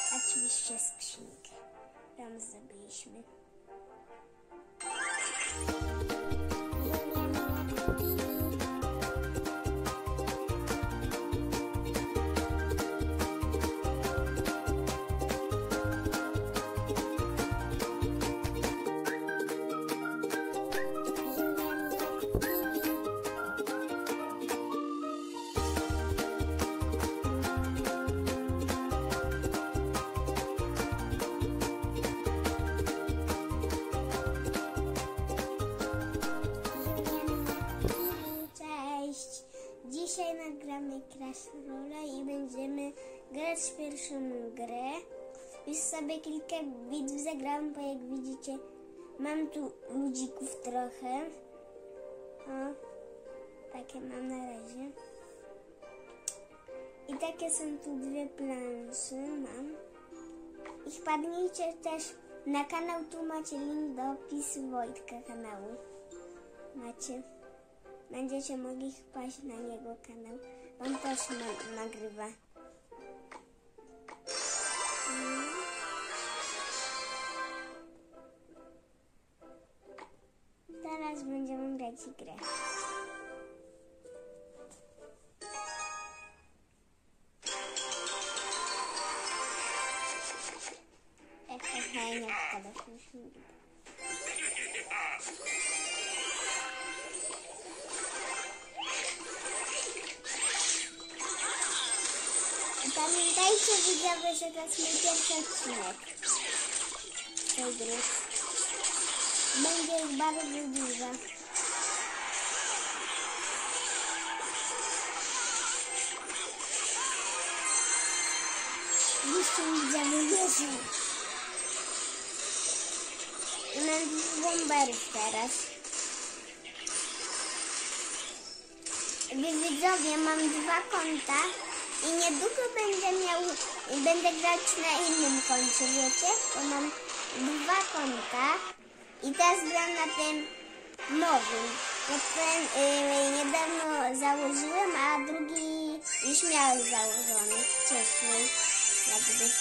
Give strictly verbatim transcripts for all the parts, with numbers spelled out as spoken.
Oczywiście skrzynkę. Tam zrobiliśmy. Dzisiaj nagramy Crash Royale i będziemy grać w pierwszą grę. Już sobie kilka bitw zagrałam, bo jak widzicie mam tu ludzików trochę. O, takie mam na razie. I takie są tu dwie plansze mam. I wpadnijcie też na kanał, tu macie link do opisu Wojtka kanału. Macie. Będziecie mogli wpaść na niego kanał. On też na, nagrywa. Hmm. Teraz będziemy grać grę. Ehehe, nie wpadać musimy. Pamiętajcie widzowie, że to jest mój pierwszy odcinek tej gry. Będzie ich bardzo dużo. Jeszcze widzowie wierzą. I mam bomberów teraz. Widzowie, mam dwa konta. I niedługo będę miał, będę grać na innym koncie, wiecie? Bo mam dwa konta i teraz gram na tym nowym. Bo ten yy, niedawno założyłem, a drugi już miałem założony wcześniej. Jakby.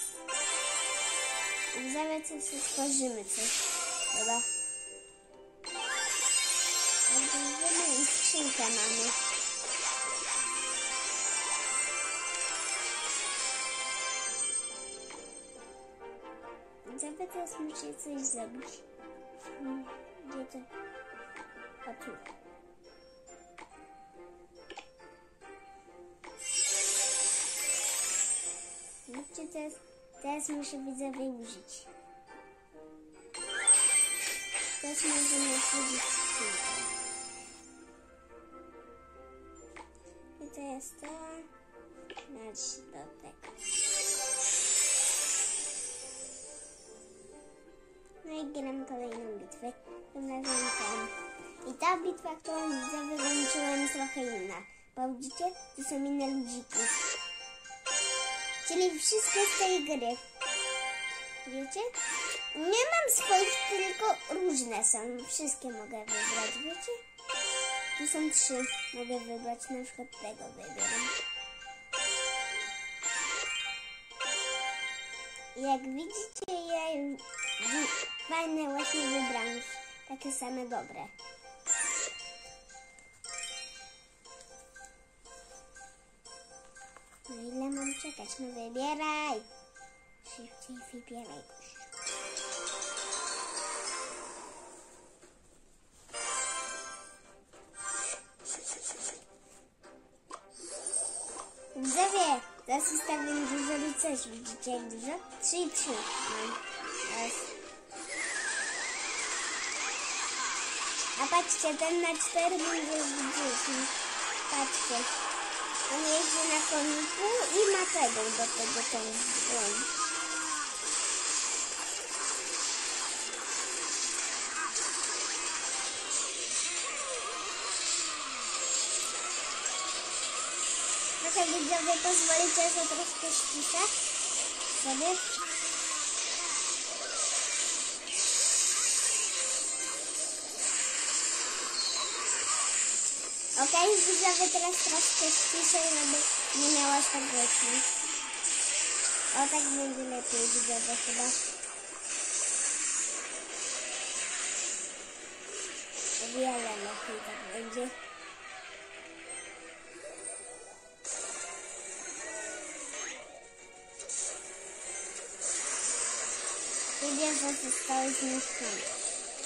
Zaraz coś stworzymy coś. Dobra. I skrzynkę mamy. Zawsze teraz muszę coś zrobić. Gdzie to? O tu. Widzicie, teraz, teraz muszę widzowie użyć. Teraz możemy otworzyć skrzynkę. I to jest to. Dać do tego. No i gram kolejną bitwę. Tym razem tam. I ta bitwa, którą widzowie włączyłem, jest trochę inna. Bo widzicie, to są inne ludziki. Czyli wszystkie z tej gry. Wiecie? Nie mam swoich, tylko różne są. Wszystkie mogę wybrać, wiecie? Tu są trzy. Mogę wybrać, na przykład tego wybieram. Jak widzicie, ja już fajne właśnie wybrałam, już takie same dobre. No ile mam czekać? No wybieraj! Szybciej wybieraj. Widzowie, teraz ustawię dużo rycerzy. Widzicie jak dużo? Trzy i trzy mam. Raz. A patrzcie, ten na cztery będzie dziesięć. Patrzcie. On jeździ na koniku i ma tego do tego tą broń. Proszę widzowie, pozwolicie, że troszkę ściszę sobie. Okej, okay, widzowie, teraz troszkę ściszę, żeby nie miałaś tak głośno. O, tak będzie lepiej, widzowie, chyba. O wiele lepiej tak będzie. I wieże zostały zniszczone.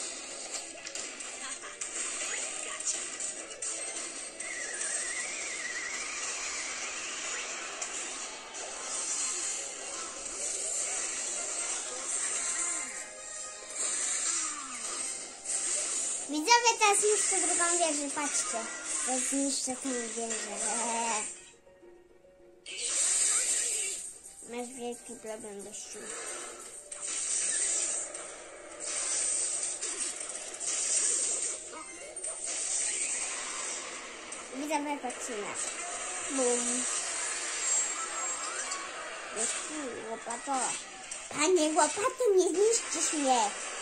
Widzowie, teraz zniszczę drugą wieżę, patrzcie. Teraz zniszczę tę wieżę. Eee. Masz wielki problem do sił. Widzowie, patrzcie na to. Bum. Jest łopato. Panie łopato, nie zniszczysz mnie.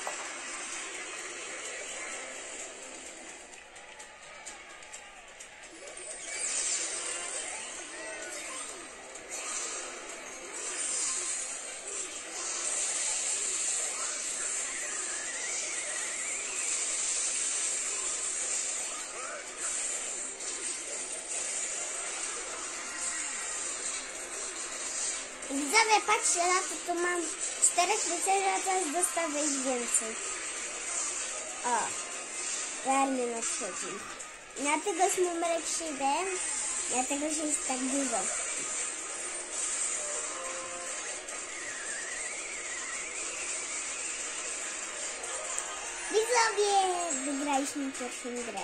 Widzowie, patrzcie na to, tu mam czterech rycerzy, a teraz dostaję ich więcej. O, realnie nadchodzi. I dlatego jest numerek siedem, dlatego że jest tak dużo. Widzowie, wygraliśmy pierwszą grę.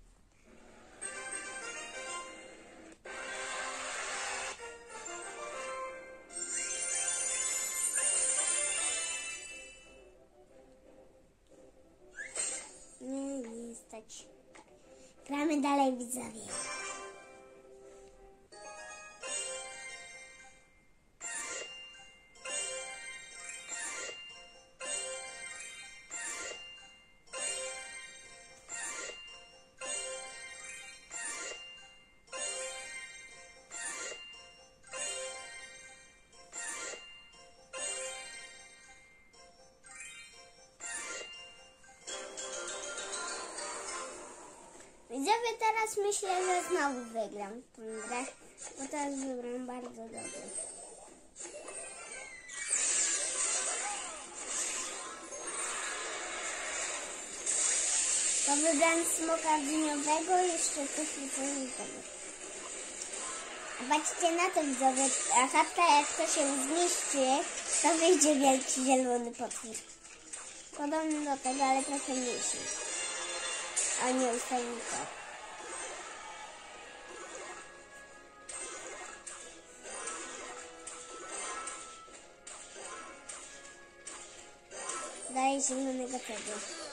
Nie, nie stać. Gramy dalej, widzowie. Widzowie, teraz myślę, że znowu wygram tę grę, bo teraz wygram bardzo dobrze. To wybrałem smoka dniowego i jeszcze coś rycerzowego. Patrzcie na to, widzowie, a chatka jak to się zniszczy, to wyjdzie wielki zielony potwór. Podobny do tego, ale trochę mniejszy. A nie ustawnika. Daję zielonego tego.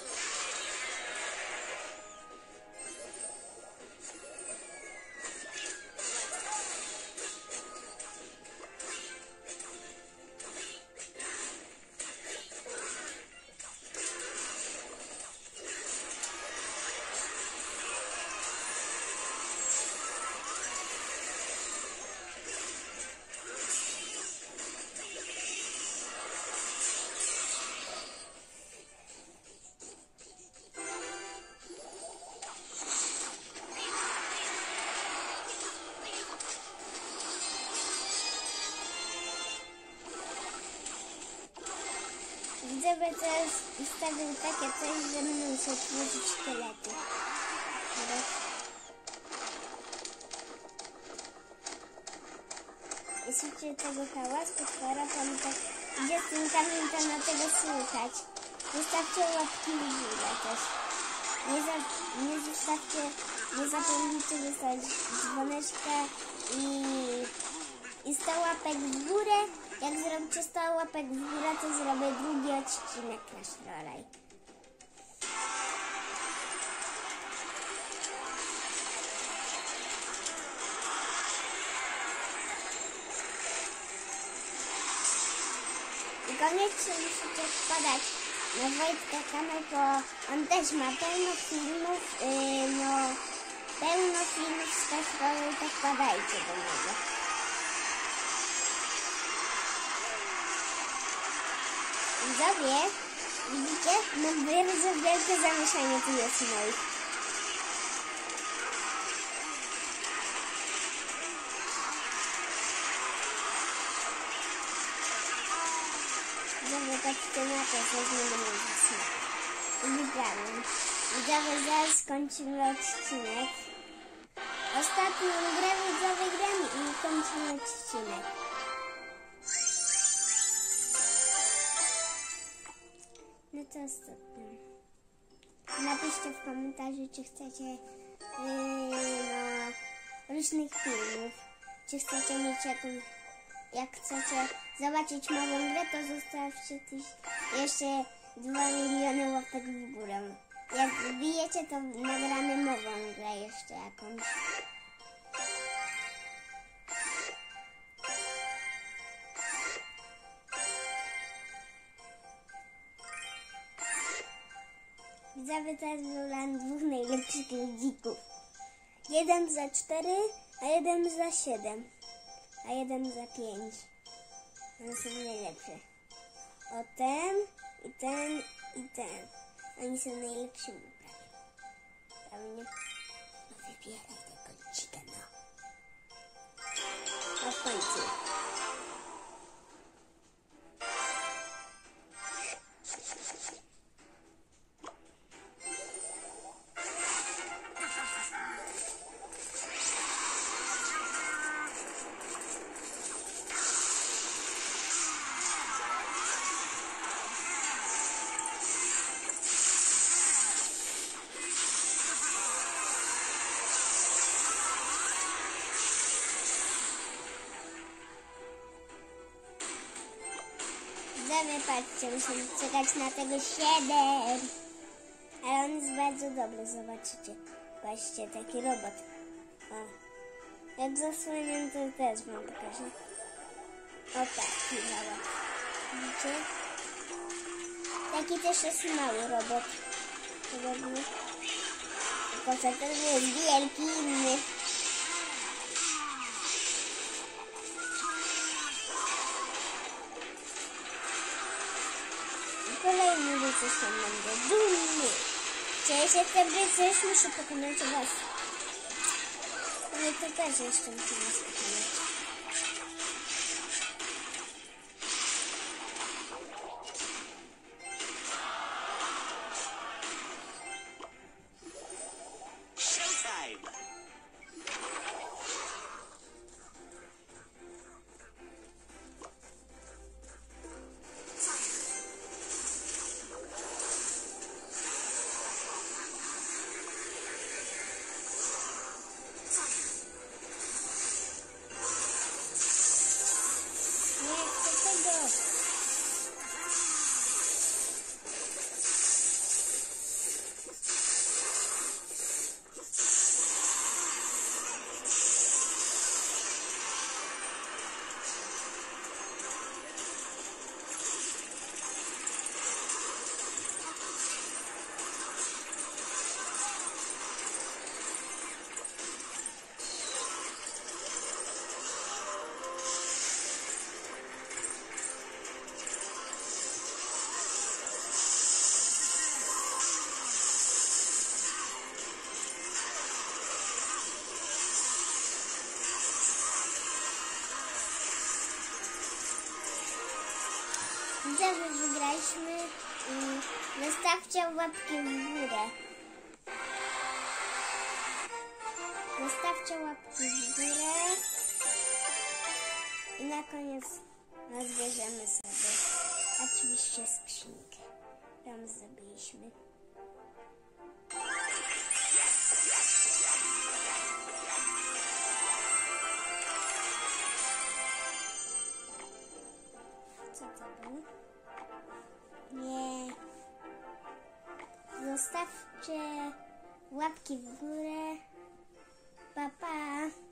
Widzowie, teraz ustawił takie coś, że będą się tworzyć szkielety. I słuchajcie tego hałas, potwora, tam tak idzie z tym kamieniem, tam na tego słychać. Zostawcie łapki w górę też. Nie, za, nie zostawcie, nie zapomnijcie zostawić dzwoneczka i, i sto łapek w górę. Jak zrobicie sto łapek w górę, to zrobię drugi odcinek Clash Royale. I koniecznie musicie wpadać na Wojtka kanał, bo on też ma pełno filmów, yy, no pełno filmów z Clash Royale, to wpadajcie do niego. Widzowie, widzicie? No bardzo wielkie zamieszanie tu jest moich. Widzowie, patrzcie na to, co zmieniło smak. Wygrałem. Widzowie, zaraz skończymy odcinek. Ostatnią grę widzowie gramy i kończymy odcinek. No to ostatnio. Napiszcie w komentarzu, czy chcecie yy, no, różnych filmów. Czy chcecie mieć jakąś... Jak chcecie zobaczyć nową grę, to zostawcie tyś, jeszcze dwa miliony łapek w górę. Jak wbijecie, to nagramy nową grę jeszcze jakąś. Widzowie, teraz wybrałem dwóch najlepszych ludzików. Jeden za cztery, a jeden za siedem. A jeden za pięć. One są najlepsze. O ten, i ten, i ten. Oni są najlepsi. Prawda? No wybieraj tego ludzika, no. A w końcu. Widzowie, patrzcie, musimy czekać na tego siedem. Ale on jest bardzo dobry, zobaczycie. Patrzcie, taki robot. O. Jak zasłonię, to też wam pokażę. O tak, działa. Widzicie? Taki też jest mały robot. Podobny. Tylko co ten jest wielki, inny. Kolejny rycerz tam będzie dumny. Cześć, jak ten rycerz muszę pokonać was. Ale to też jeszcze muszę was pokonać. Widzowie, wygraliśmy i zostawcie łapki w górę. Zostawcie łapki w górę i na koniec rozbierzemy sobie oczywiście skrzynkę. Tam zrobiliśmy. Co to było? Nie. Zostawcie łapki w górę. Pa, pa.